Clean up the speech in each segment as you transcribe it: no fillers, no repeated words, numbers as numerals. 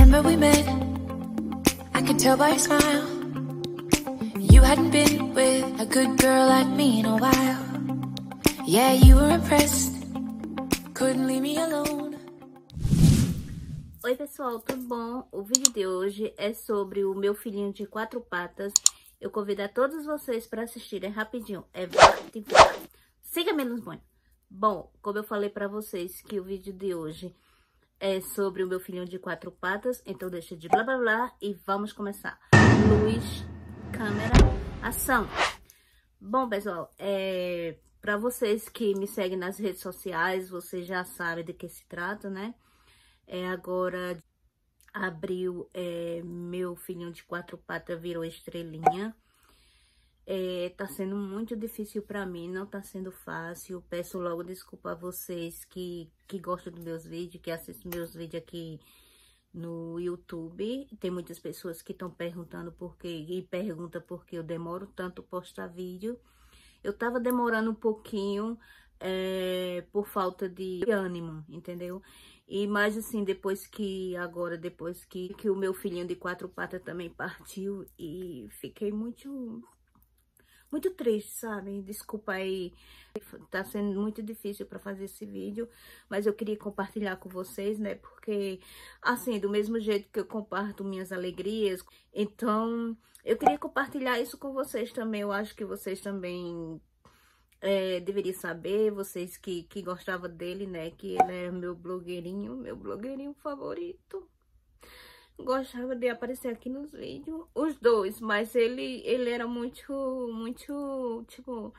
Remember we met, I could tell by your smile. You hadn't been with a good girl like me in a while. Yeah, you were impressed, couldn't leave me alone. Oi pessoal, tudo bom? O vídeo de hoje é sobre o meu filhinho de 4 patas. Eu convido a todos vocês para assistirem rapidinho. É Vart. Siga menos bom. Bom, como eu falei para vocês que o vídeo de hoje é sobre o meu filhinho de 4 patas, então deixa de blá blá blá e vamos começar. Luz, câmera, ação. Bom pessoal, para vocês que me seguem nas redes sociais, vocês já sabem de que se trata, né? Agora, abril, meu filhinho de 4 patas virou estrelinha. Tá sendo muito difícil pra mim, não tá sendo fácil. Peço logo desculpa a vocês que gostam dos meus vídeos, que assistem meus vídeos aqui no YouTube. Tem muitas pessoas que estão perguntando por quê, e perguntam por que eu demoro tanto postar vídeo. Eu tava demorando um pouquinho por falta de ânimo, entendeu? E mais assim, depois que o meu filhinho de 4 patas também partiu, e fiquei muito triste, sabe? Desculpa aí, tá sendo muito difícil pra fazer esse vídeo, mas eu queria compartilhar com vocês, né? Porque, assim, do mesmo jeito que eu comparto minhas alegrias, então eu queria compartilhar isso com vocês também. Eu acho que vocês também deveriam saber, vocês que gostavam dele, né? Que ele é meu blogueirinho favorito. Gostava de aparecer aqui nos vídeos, os dois, mas ele era muito, tipo,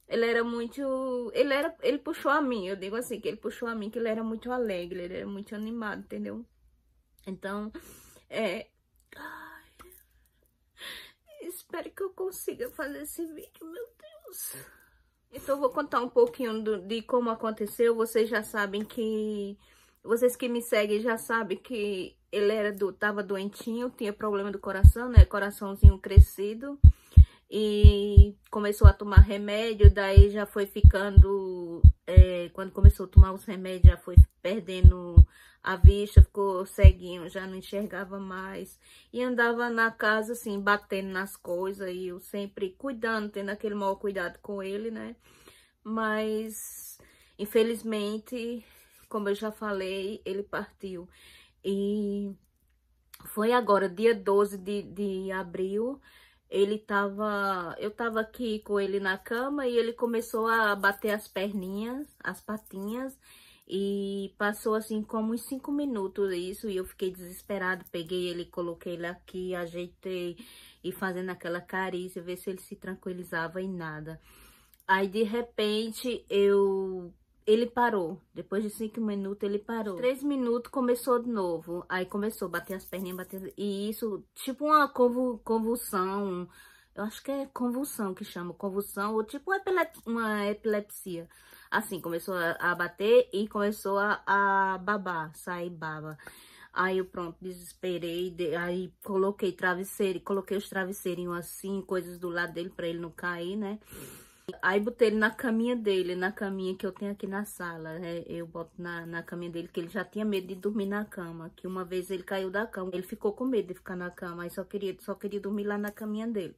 ele puxou a mim, eu digo assim, que ele puxou a mim, que ele era muito alegre, ele era muito animado, entendeu? Então, ai, espero que eu consiga fazer esse vídeo, meu Deus. Então, eu vou contar um pouquinho de como aconteceu. Vocês já sabem que... Vocês que me seguem já sabem que ele tava doentinho, tinha problema do coração, né? Coraçãozinho crescido. E começou a tomar remédio, daí já foi ficando... quando começou a tomar os remédios, já foi perdendo a vista, ficou ceguinho, já não enxergava mais. E andava na casa, assim, batendo nas coisas, e eu sempre cuidando, tendo aquele maior cuidado com ele, né? Mas, infelizmente, como eu já falei, ele partiu. E foi agora, dia 12 de abril, eu tava aqui com ele na cama e ele começou a bater as perninhas, as patinhas, e passou assim como uns 5 minutos isso, e eu fiquei desesperada. Peguei ele, coloquei ele aqui, ajeitei e fazendo aquela carícia, ver se ele se tranquilizava e nada. Aí de repente ele parou. Depois de 5 minutos ele parou. 3 minutos começou de novo. Aí começou a bater as perninhas, e isso tipo uma convulsão. Eu acho que é convulsão que chama, convulsão, ou tipo uma epilepsia. Assim, começou a bater e começou a babar, sair baba. Aí eu pronto, desesperei, aí coloquei os travesseirinhos assim, coisas do lado dele pra ele não cair, né? Aí botei ele na caminha dele, na caminha que eu tenho aqui na sala, né? Eu boto na caminha dele, que ele já tinha medo de dormir na cama, que uma vez ele caiu da cama, ele ficou com medo de ficar na cama, aí só queria dormir lá na caminha dele.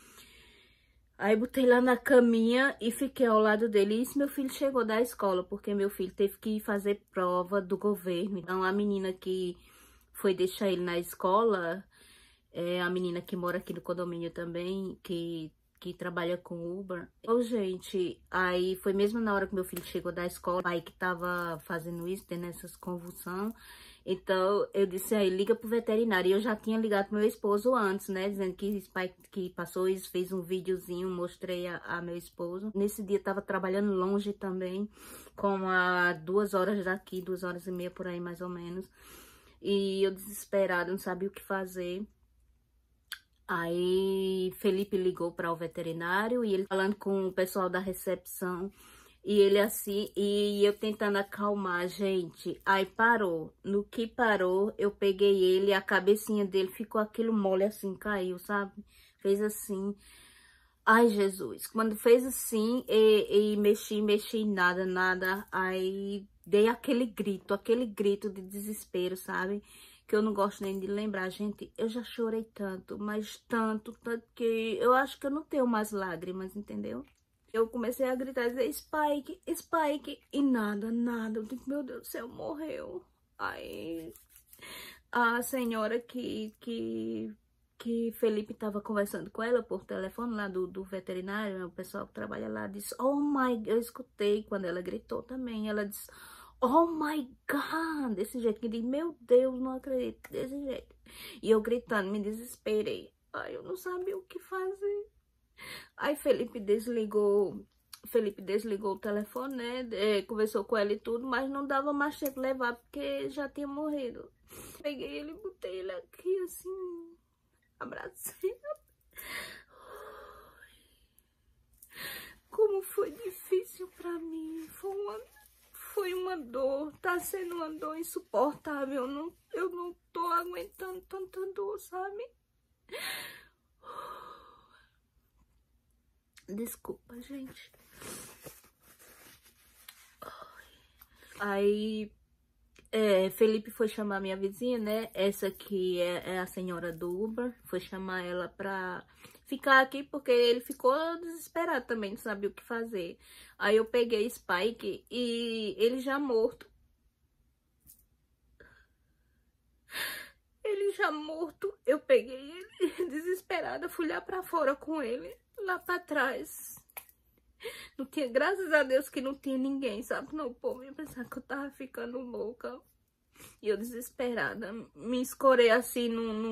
Aí botei lá na caminha e fiquei ao lado dele. E isso meu filho chegou da escola, porque meu filho teve que fazer prova do governo. Então a menina que foi deixar ele na escola, a menina que mora aqui no condomínio também, que trabalha com Uber. Então, gente, aí foi mesmo na hora que meu filho chegou da escola, o pai que tava fazendo isso, tendo essas convulsões. Então, eu disse aí, liga pro veterinário. E eu já tinha ligado pro meu esposo antes, né? Dizendo que esse pai que passou isso, fez um videozinho, mostrei a meu esposo. Nesse dia, tava trabalhando longe também, como a 2 horas daqui, 2 horas e meia por aí, mais ou menos. E eu desesperada, não sabia o que fazer. Aí, Felipe ligou para o veterinário e ele falando com o pessoal da recepção. E ele assim, e eu tentando acalmar, gente. Aí parou. No que parou, eu peguei ele, a cabecinha dele ficou aquilo mole assim, caiu, sabe? Fez assim. Ai, Jesus. Quando fez assim, e mexi, nada. Aí dei aquele grito de desespero, sabe? que eu não gosto nem de lembrar. Gente, eu já chorei tanto, mas tanto que eu acho que eu não tenho mais lágrimas, entendeu? Eu comecei a gritar, dizer, Spike, Spike, e nada, nada. Eu digo, meu Deus do céu, morreu. Aí a senhora que Felipe estava conversando com ela por telefone lá do veterinário, o pessoal que trabalha lá, disse, oh my, eu escutei quando ela gritou também, ela disse, oh my God, desse jeito, que eu disse, meu Deus, não acredito, desse jeito. E eu gritando, me desesperei, aí eu não sabia o que fazer. Aí Felipe desligou o telefone, né, conversou com ela e tudo, mas não dava mais tempo de levar, porque já tinha morrido. Peguei ele, botei ele aqui, assim, abracei. Como foi difícil pra mim, foi uma dor, tá sendo uma dor insuportável, eu não tô aguentando tanta dor, sabe? Desculpa, gente. Aí, Felipe foi chamar minha vizinha, né? Essa aqui é a senhora do Uber. Foi chamar ela pra ficar aqui, porque ele ficou desesperado também, não sabia o que fazer. Aí eu peguei Spike e ele já morto. Eu peguei ele desesperada, fui lá pra fora com ele, lá pra trás. Não tinha, graças a Deus que não tinha ninguém, sabe? Não, o povo ia pensar que eu tava ficando louca. E eu desesperada, me escorei assim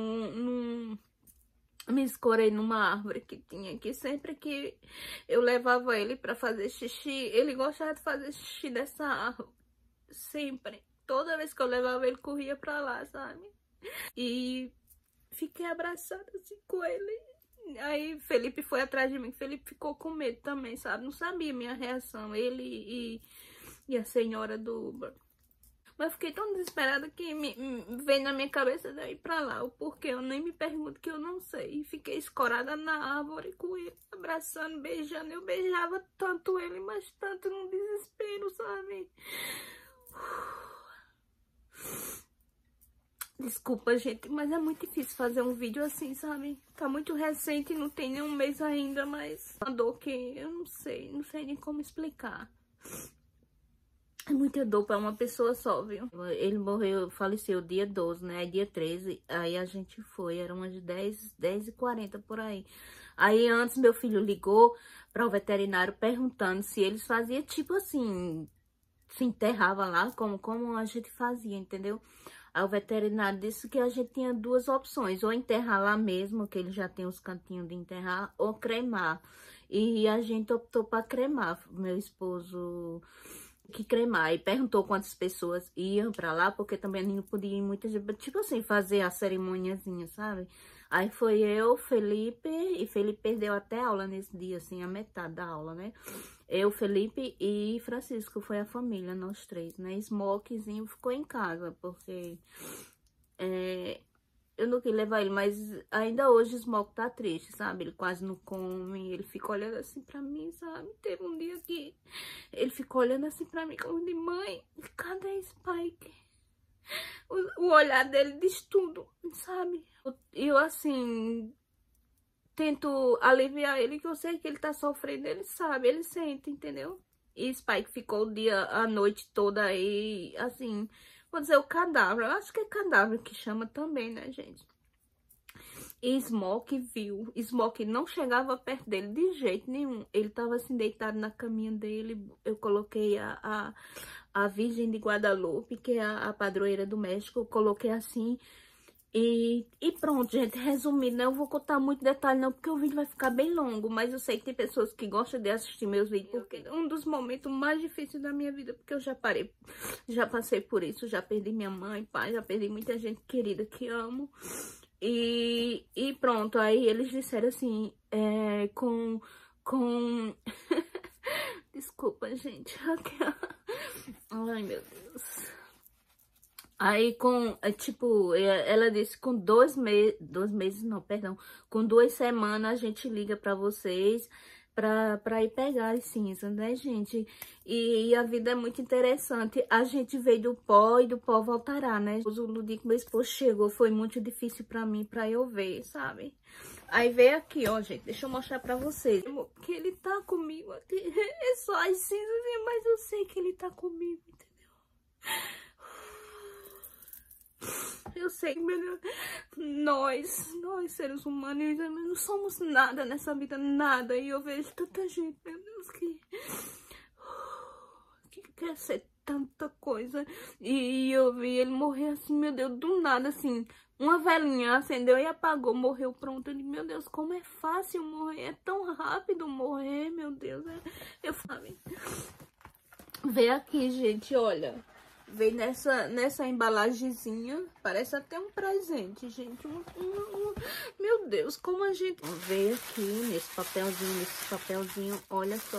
me escorei numa árvore que tinha aqui. Sempre que eu levava ele pra fazer xixi, ele gostava de fazer xixi nessa árvore. Sempre. Toda vez que eu levava ele, corria pra lá, sabe? E fiquei abraçada assim com ele. Aí Felipe foi atrás de mim. Felipe ficou com medo também, sabe? Não sabia minha reação. Ele e a senhora do Uber. Mas fiquei tão desesperada que veio na minha cabeça daí pra lá. O porquê eu nem me pergunto, que eu não sei. E fiquei escorada na árvore com ele, abraçando, beijando. Eu beijava tanto ele, mas tanto num desespero, sabe? Desculpa, gente, mas é muito difícil fazer um vídeo assim, sabe? Tá muito recente, não tem nem um mês ainda, mas uma dor que eu não sei nem como explicar. É muita dor pra uma pessoa só, viu? Ele morreu, faleceu dia 12, né? Aí dia 13, aí a gente foi, eram umas 10h40 por aí. Aí antes meu filho ligou para o veterinário perguntando se eles faziam tipo assim, se enterrava lá, como a gente fazia, entendeu? Aí o veterinário disse que a gente tinha duas opções, ou enterrar lá mesmo, que ele já tem os cantinhos de enterrar, ou cremar. E a gente optou para cremar, meu esposo que cremar. E perguntou quantas pessoas iam para lá, porque também não podia ir muita gente, tipo assim, fazer a cerimoniazinha, sabe? Aí foi eu, Felipe, e Felipe perdeu até aula nesse dia, assim, a metade da aula, né? Eu, Felipe e Francisco, foi a família, nós três, né? Smokezinho ficou em casa, porque eu não quis levar ele, mas ainda hoje o Smoke tá triste, sabe? Ele quase não come, ele fica olhando assim pra mim, sabe? Teve um dia que ele ficou olhando assim pra mim, como de mãe, cadê Spike? O olhar dele diz tudo, sabe? Eu assim, tento aliviar ele, que eu sei que ele tá sofrendo, ele sabe, ele sente, entendeu? E Spike ficou a noite toda aí, assim, vou dizer, o cadáver, eu acho que é cadáver que chama também, né, gente? E Smoke viu, Smoke não chegava perto dele de jeito nenhum, ele tava assim, deitado na caminha dele, eu coloquei a Virgem de Guadalupe, que é a padroeira do México, eu coloquei assim. E pronto, gente, resumindo, não vou contar muito detalhe não, porque o vídeo vai ficar bem longo, mas eu sei que tem pessoas que gostam de assistir meus vídeos, porque é um dos momentos mais difíceis da minha vida, porque eu já passei por isso, já perdi minha mãe, pai, já perdi muita gente querida que amo, e pronto, aí eles disseram assim, desculpa, gente, ai meu Deus. Aí tipo, ela disse com 2 meses não, perdão, com 2 semanas a gente liga pra vocês pra ir pegar as cinzas, né, gente? E a vida é muito interessante. A gente veio do pó e do pó voltará, né? No dia que meu esposo chegou, foi muito difícil pra mim, pra eu ver, sabe? Aí veio aqui, ó, gente, deixa eu mostrar pra vocês. Que ele tá comigo aqui. É só as cinzas, mas eu sei que ele tá comigo, entendeu? Eu sei, meu Deus, nós seres humanos, não somos nada nessa vida, nada. E eu vejo tanta gente, meu Deus, que quer ser tanta coisa. E eu vi ele morrer assim, meu Deus, do nada, assim. Uma velhinha acendeu e apagou, morreu, pronto. Eu digo, meu Deus, como é fácil morrer, é tão rápido morrer, meu Deus. Eu falei, vê aqui, gente, olha. Vem nessa embalagenzinha, parece até um presente, gente. Meu Deus, como a gente... Vem aqui nesse papelzinho, olha só.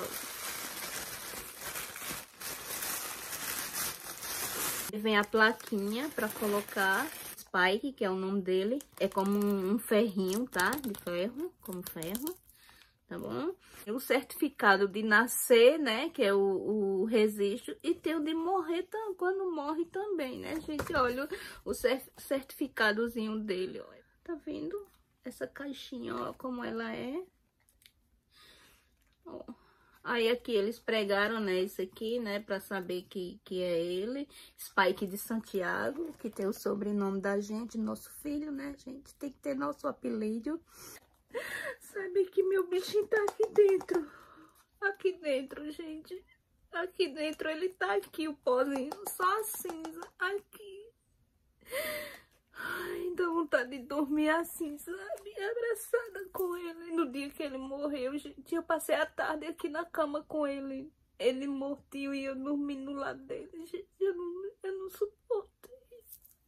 Vem a plaquinha pra colocar. Spike, que é o nome dele. É como um ferrinho, tá? De ferro, como ferro. Tá bom? O certificado de nascer, né? Que é o registro. E tem o de morrer quando morre também, né, gente? Olha o certificadozinho dele, olha. Tá vendo? Essa caixinha, ó, como ela é. Ó. Aí aqui eles pregaram, né, isso aqui, né, pra saber que é ele. Spike de Santiago, que tem o sobrenome da gente, nosso filho, né, gente? Tem que ter nosso apelido. Sabe que meu bichinho tá aqui dentro. Aqui dentro, gente. Aqui dentro ele tá aqui, o pozinho. Só a cinza. Aqui. Ai, dá vontade de dormir assim, sabe? Abraçada com ele. No dia que ele morreu, gente, eu passei a tarde aqui na cama com ele. Ele mortinho e eu dormindo do lado dele. Gente, eu não suportei.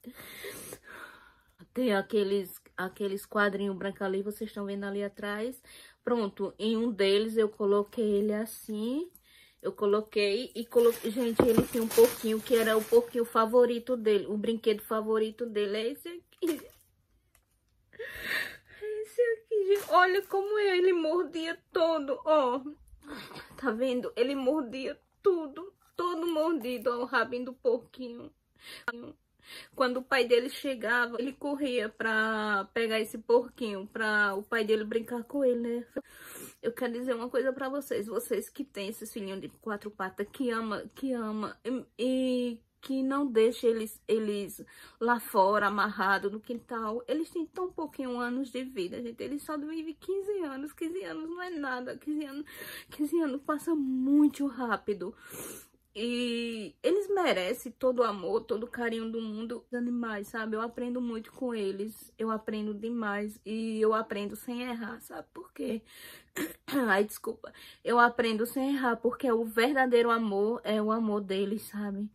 Tem aqueles quadrinhos brancos ali, vocês estão vendo ali atrás. Pronto, em um deles eu coloquei ele assim. Eu coloquei e coloquei... Gente, ele tinha um porquinho que era o porquinho favorito dele. O brinquedo favorito dele é esse aqui. Esse aqui, gente. Olha como ele mordia todo, ó. Tá vendo? Ele mordia tudo. Todo mordido, ó, o rabinho do porquinho. Quando o pai dele chegava, ele corria pra pegar esse porquinho, pra o pai dele brincar com ele, né? Eu quero dizer uma coisa pra vocês, que têm esses filhinhos de 4 patas, que ama e que não deixa eles lá fora, amarrados no quintal. Eles têm tão pouquinho anos de vida, gente. Eles só vivem 15 anos. 15 anos não é nada. 15 anos passa muito rápido. E eles merecem todo o amor, todo o carinho do mundo. Os animais, sabe? Eu aprendo muito com eles. Eu aprendo demais. E eu aprendo sem errar, sabe por quê? Ai, desculpa. Eu aprendo sem errar porque o verdadeiro amor é o amor deles, sabe?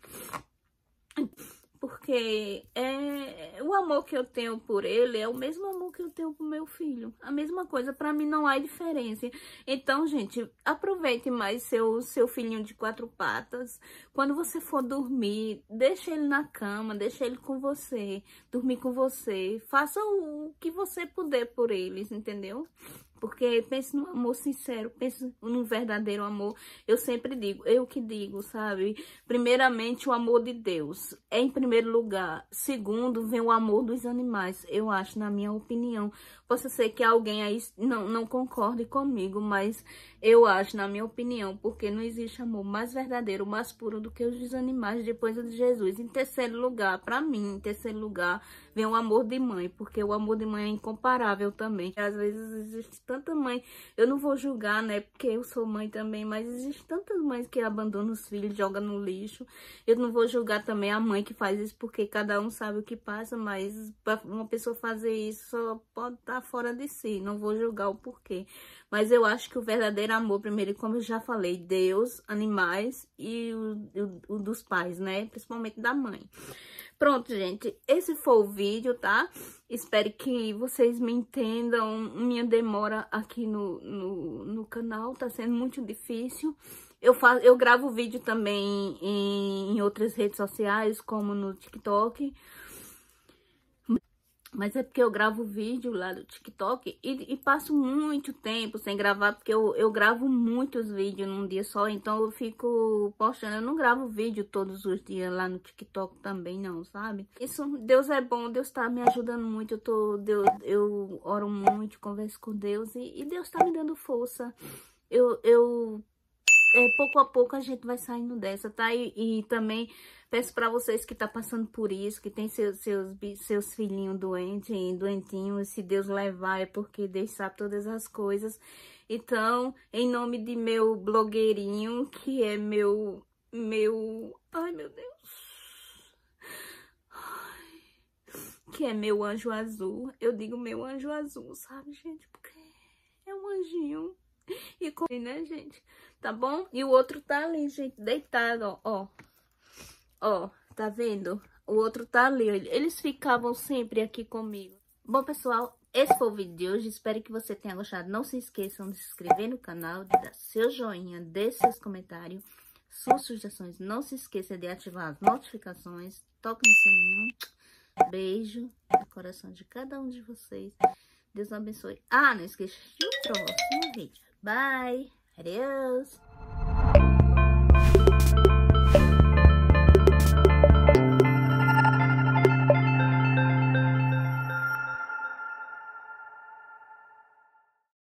Porque o amor que eu tenho por ele é o mesmo amor que eu tenho pro meu filho. A mesma coisa, pra mim não há diferença. Então, gente, aproveite mais seu filhinho de 4 patas. Quando você for dormir, deixa ele na cama, deixa ele com você, dormir com você. Faça o que você puder por eles, entendeu? Porque pense no amor sincero, pense no verdadeiro amor. Eu sempre digo, eu que digo, sabe? Primeiramente, o amor de Deus é em primeiro lugar. Segundo, vem o amor dos animais, eu acho, na minha opinião. Possa ser que alguém aí não concorde comigo, mas eu acho, na minha opinião, porque não existe amor mais verdadeiro, mais puro do que os dos animais depois de Jesus. Em terceiro lugar, pra mim, em terceiro lugar, vem o amor de mãe, porque o amor de mãe é incomparável também. Às vezes existe tanta mãe, eu não vou julgar, né, porque eu sou mãe também, mas existe tantas mães que abandonam os filhos, jogam no lixo. Eu não vou julgar também a mãe que faz isso, porque cada um sabe o que passa, mas pra uma pessoa fazer isso só pode estar fora de si, não vou julgar o porquê. Mas eu acho que o verdadeiro amor, primeiro, como eu já falei, Deus, animais e o dos pais, né, principalmente da mãe. Pronto, gente, esse foi o vídeo, tá? Espero que vocês me entendam. Minha demora aqui no canal tá sendo muito difícil. Eu gravo vídeo também em outras redes sociais, como no TikTok. Mas é porque eu gravo vídeo lá do TikTok e passo muito tempo sem gravar, porque eu gravo muitos vídeos num dia só, então eu fico postando. Eu não gravo vídeo todos os dias lá no TikTok também, não, sabe? Isso, Deus é bom, Deus tá me ajudando muito, eu oro muito, converso com Deus e Deus tá me dando força. Pouco a pouco a gente vai saindo dessa, tá? E também peço pra vocês que tá passando por isso, que tem seus filhinhos doentinhos, se Deus levar é porque Deus sabe todas as coisas. Então, em nome de meu blogueirinho, que é ai meu Deus, que é meu anjo azul, eu digo meu anjo azul, sabe, gente? Porque é um anjinho. E com, né, gente? Tá bom? E o outro tá ali, gente, deitado, ó. Ó, tá vendo? O outro tá ali, ó. Eles ficavam sempre aqui comigo. Bom, pessoal, esse foi o vídeo de hoje. Espero que você tenha gostado. Não se esqueçam de se inscrever no canal, de dar seu joinha, de seus comentários, suas sugestões. Não se esqueça de ativar as notificações. Toque no sininho. Beijo no coração de cada um de vocês. Deus abençoe. Ah, não esqueça do próximo vídeo. Bye. Adeus.